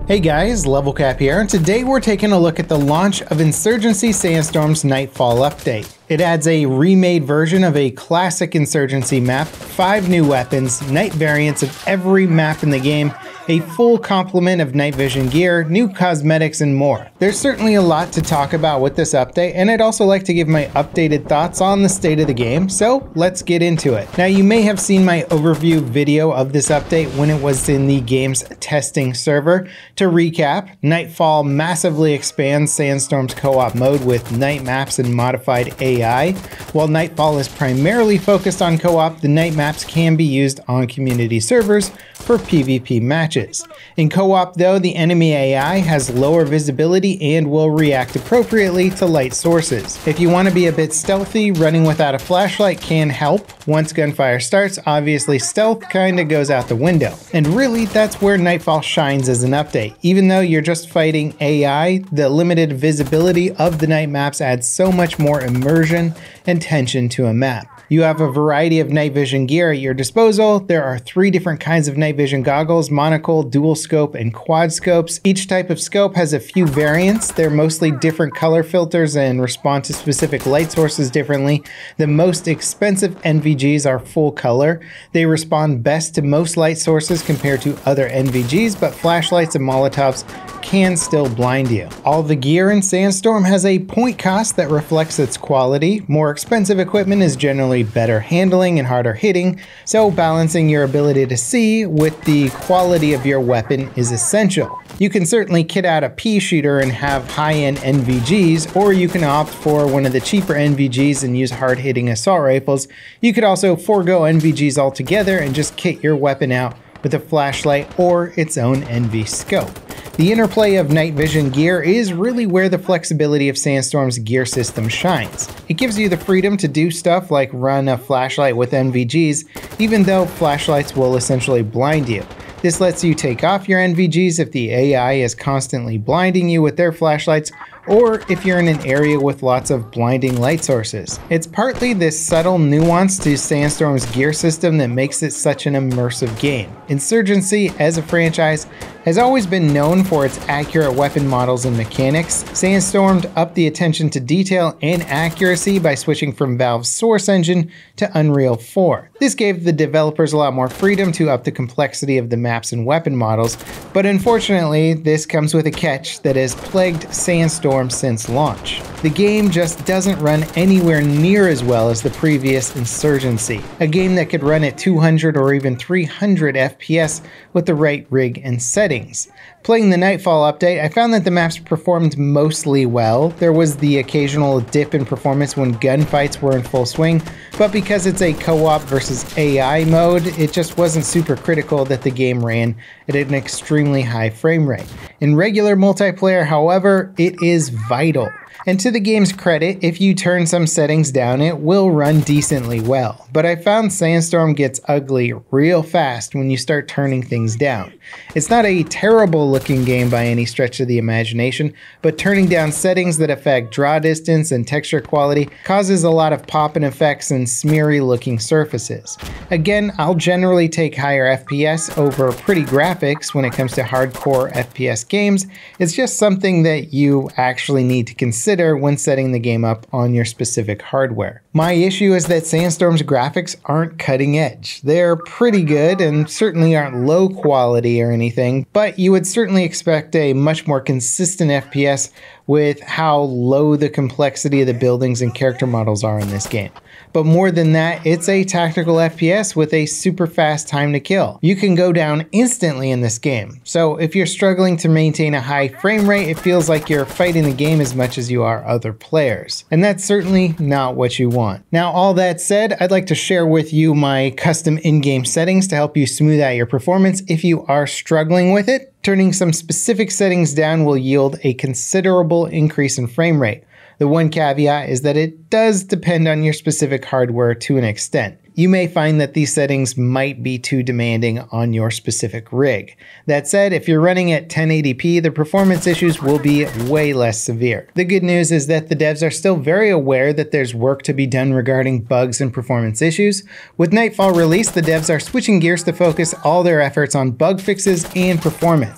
Hey guys, Levelcap here, and today we're taking a look at the launch of Insurgency Sandstorm's Nightfall update. It adds a remade version of a classic Insurgency map, 5 new weapons, night variants of every map in the game, a full complement of night vision gear, new cosmetics, and more. There's certainly a lot to talk about with this update, and I'd also like to give my updated thoughts on the state of the game, so let's get into it. Now, you may have seen my overview video of this update when it was in the game's testing server. To recap, Nightfall massively expands Sandstorm's co-op mode with night maps and modified AI. While Nightfall is primarily focused on co-op, the night maps can be used on community servers for PvP matches. In co-op though, the enemy AI has lower visibility and will react appropriately to light sources. If you want to be a bit stealthy, running without a flashlight can help. Once gunfire starts, obviously stealth kinda goes out the window. And really, that's where Nightfall shines as an update. Even though you're just fighting AI, the limited visibility of the night maps adds so much more immersion and tension to a map. You have a variety of night vision gear at your disposal. There are 3 different kinds of night vision goggles: monocle, dual scope, and quad scopes. Each type of scope has a few variants. They're mostly different color filters and respond to specific light sources differently. The most expensive NVGs are full color. They respond best to most light sources compared to other NVGs, but flashlights and Molotovs can still blind you. All the gear in Sandstorm has a point cost that reflects its quality. More expensive equipment is generally better handling and harder hitting, so balancing your ability to see with the quality of your weapon is essential. You can certainly kit out a pea shooter and have high-end NVGs, or you can opt for one of the cheaper NVGs and use hard-hitting assault rifles. You could also forego NVGs altogether and just kit your weapon out with a flashlight or its own NV scope. The interplay of night vision gear is really where the flexibility of Sandstorm's gear system shines. It gives you the freedom to do stuff like run a flashlight with NVGs, even though flashlights will essentially blind you. This lets you take off your NVGs if the AI is constantly blinding you with their flashlights, or if you're in an area with lots of blinding light sources. It's partly this subtle nuance to Sandstorm's gear system that makes it such an immersive game. Insurgency, as a franchise, has always been known for its accurate weapon models and mechanics. Sandstorm upped the attention to detail and accuracy by switching from Valve's Source engine to Unreal 4. This gave the developers a lot more freedom to up the complexity of the maps and weapon models, but unfortunately, this comes with a catch that has plagued Sandstorm since launch. The game just doesn't run anywhere near as well as the previous Insurgency, a game that could run at 200 or even 300 FPS with the right rig and settings. Playing the Nightfall update, I found that the maps performed mostly well. There was the occasional dip in performance when gunfights were in full swing, but because it's a co-op versus AI mode, it just wasn't super critical that the game ran at an extremely high frame rate. In regular multiplayer, however, it is vital. And to the game's credit, if you turn some settings down, it will run decently well. But I found Sandstorm gets ugly real fast when you start turning things down. It's not a terrible looking game by any stretch of the imagination, but turning down settings that affect draw distance and texture quality causes a lot of pop-in effects and smeary looking surfaces. Again, I'll generally take higher FPS over pretty graphics when it comes to hardcore FPS games. It's just something that you actually need to consider when setting the game up on your specific hardware. My issue is that Sandstorm's graphics aren't cutting edge. They're pretty good and certainly aren't low quality or anything, but you would certainly expect a much more consistent FPS with how low the complexity of the buildings and character models are in this game. But more than that, it's a tactical FPS with a super fast time to kill. You can go down instantly in this game. So if you're struggling to maintain a high frame rate, it feels like you're fighting the game as much as you are other players. And that's certainly not what you want. Now, all that said, I'd like to share with you my custom in-game settings to help you smooth out your performance if you are struggling with it. Turning some specific settings down will yield a considerable increase in frame rate. The one caveat is that it does depend on your specific hardware to an extent. You may find that these settings might be too demanding on your specific rig. That said, if you're running at 1080p, the performance issues will be way less severe. The good news is that the devs are still very aware that there's work to be done regarding bugs and performance issues. With Nightfall release, the devs are switching gears to focus all their efforts on bug fixes and performance.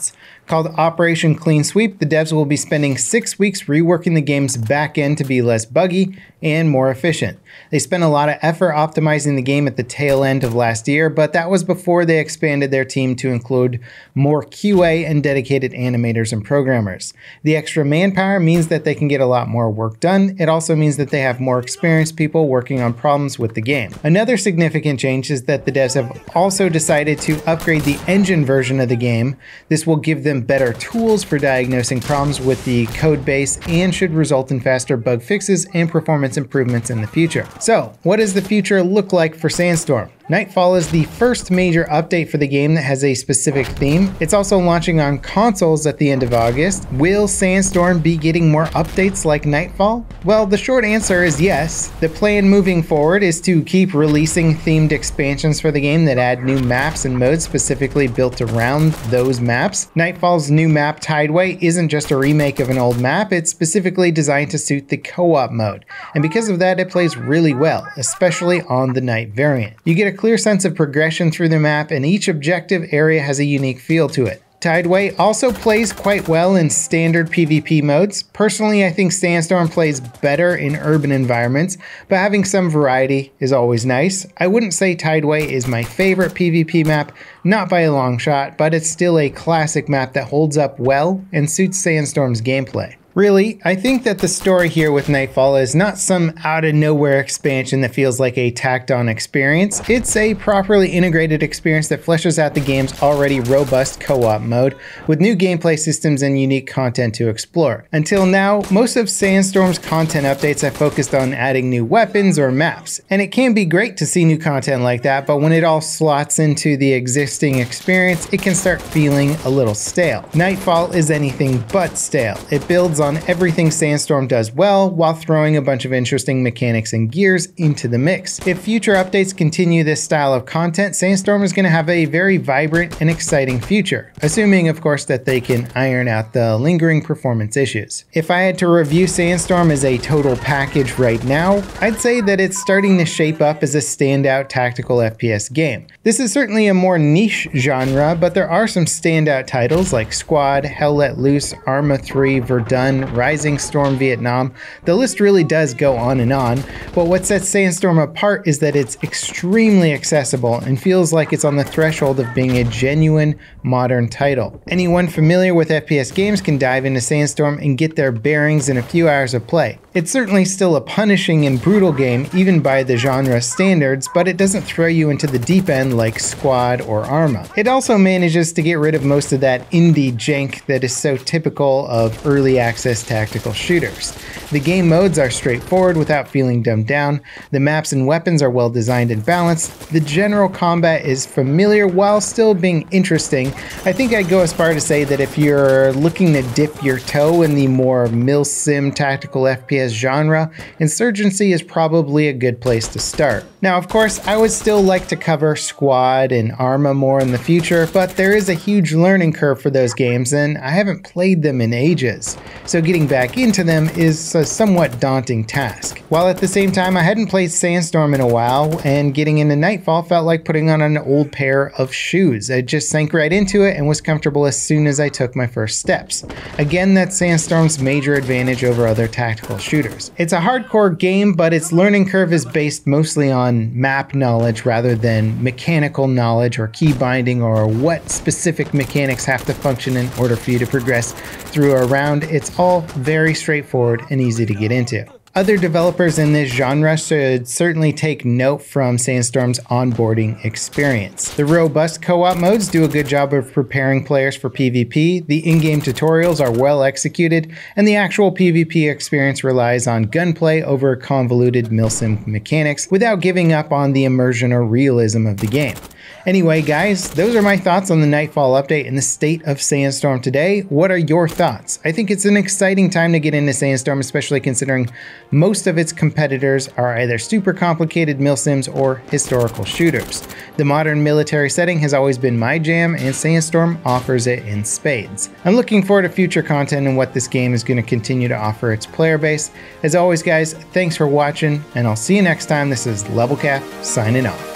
Called Operation Clean Sweep, the devs will be spending 6 weeks reworking the game's back end to be less buggy and more efficient. They spent a lot of effort optimizing the game at the tail end of last year, but that was before they expanded their team to include more QA and dedicated animators and programmers. The extra manpower means that they can get a lot more work done. It also means that they have more experienced people working on problems with the game. Another significant change is that the devs have also decided to upgrade the engine version of the game. This will give them better tools for diagnosing problems with the code base and should result in faster bug fixes and performance improvements in the future. So, what does the future look like for Sandstorm? Nightfall is the first major update for the game that has a specific theme. It's also launching on consoles at the end of August. Will Sandstorm be getting more updates like Nightfall? Well, the short answer is yes. The plan moving forward is to keep releasing themed expansions for the game that add new maps and modes specifically built around those maps. Nightfall's new map, Tideway, isn't just a remake of an old map, it's specifically designed to suit the co-op mode. And because of that, it plays really well, especially on the night variant. You get a clear sense of progression through the map, and each objective area has a unique feel to it. Tideway also plays quite well in standard PvP modes. Personally, I think Sandstorm plays better in urban environments, but having some variety is always nice. I wouldn't say Tideway is my favorite PvP map, not by a long shot, but it's still a classic map that holds up well and suits Sandstorm's gameplay. Really, I think that the story here with Nightfall is not some out-of-nowhere expansion that feels like a tacked-on experience. It's a properly integrated experience that fleshes out the game's already robust co-op mode, with new gameplay systems and unique content to explore. Until now, most of Sandstorm's content updates have focused on adding new weapons or maps, and it can be great to see new content like that, but when it all slots into the existing experience, it can start feeling a little stale. Nightfall is anything but stale. It builds on everything Sandstorm does well, while throwing a bunch of interesting mechanics and gears into the mix. If future updates continue this style of content, Sandstorm is going to have a very vibrant and exciting future, assuming of course that they can iron out the lingering performance issues. If I had to review Sandstorm as a total package right now, I'd say that it's starting to shape up as a standout tactical FPS game. This is certainly a more niche genre, but there are some standout titles like Squad, Hell Let Loose, Arma 3, Verdun, Rising Storm Vietnam. The list really does go on, but what sets Sandstorm apart is that it's extremely accessible and feels like it's on the threshold of being a genuine modern title. Anyone familiar with FPS games can dive into Sandstorm and get their bearings in a few hours of play. It's certainly still a punishing and brutal game even by the genre standards, but it doesn't throw you into the deep end like Squad or Arma. It also manages to get rid of most of that indie jank that is so typical of early access tactical shooters. The game modes are straightforward without feeling dumbed down. The maps and weapons are well designed and balanced. The general combat is familiar while still being interesting. I think I'd go as far to say that if you're looking to dip your toe in the more milsim tactical FPS genre, Insurgency is probably a good place to start. Now, of course, I would still like to cover Squad and Arma more in the future, but there is a huge learning curve for those games and I haven't played them in ages. So getting back into them is a somewhat daunting task. While at the same time I hadn't played Sandstorm in a while, and getting into Nightfall felt like putting on an old pair of shoes. I just sank right into it and was comfortable as soon as I took my first steps. Again, that's Sandstorm's major advantage over other tactical shooters. It's a hardcore game, but its learning curve is based mostly on map knowledge rather than mechanical knowledge or key binding or what specific mechanics have to function in order for you to progress through a round. It's all very straightforward and easy to get into. Other developers in this genre should certainly take note from Sandstorm's onboarding experience. The robust co-op modes do a good job of preparing players for PvP, the in-game tutorials are well executed, and the actual PvP experience relies on gunplay over convoluted milsim mechanics without giving up on the immersion or realism of the game. Anyway, guys, those are my thoughts on the Nightfall update and the state of Sandstorm today. What are your thoughts? I think it's an exciting time to get into Sandstorm, especially considering most of its competitors are either super complicated milsims or historical shooters. The modern military setting has always been my jam, and Sandstorm offers it in spades. I'm looking forward to future content and what this game is going to continue to offer its player base. As always, guys, thanks for watching, and I'll see you next time. This is LevelCap signing off.